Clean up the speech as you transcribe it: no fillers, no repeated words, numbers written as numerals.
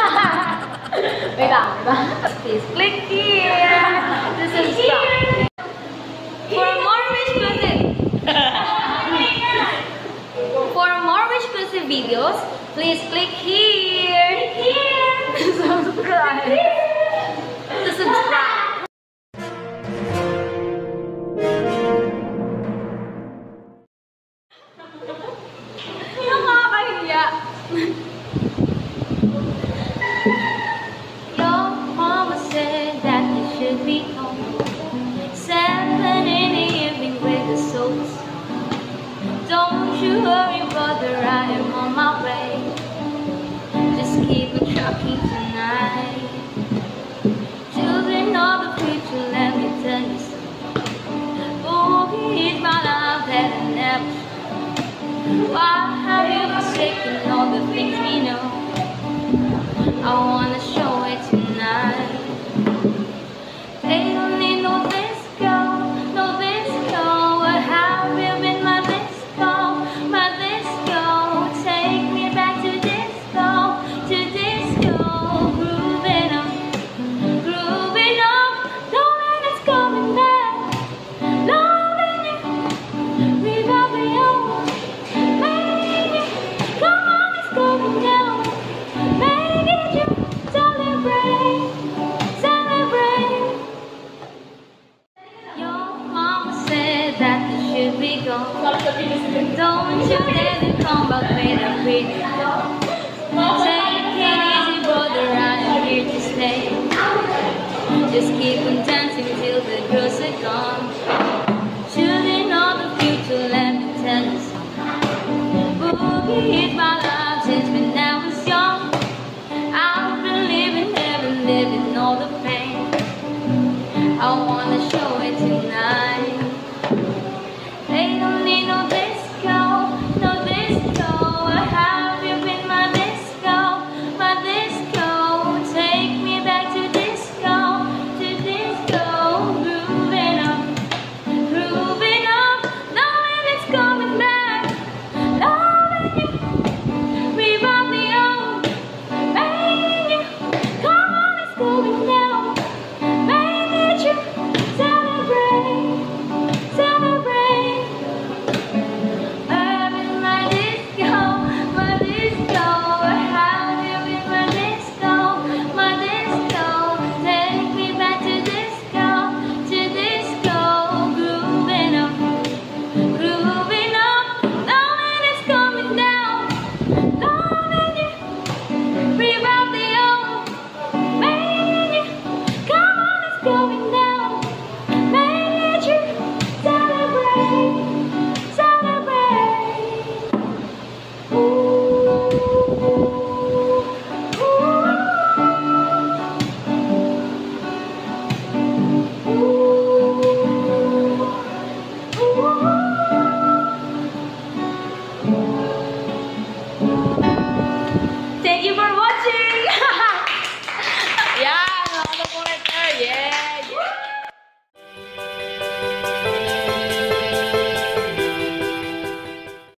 Wait lang, wait lang. Please click here to subscribe. For more exclusive videos, please click here to subscribe. Nakakahiya. Your mama said that you should be home 7 in the evening with the souls. Don't you worry, brother, I am on my way. Just keep it trucking.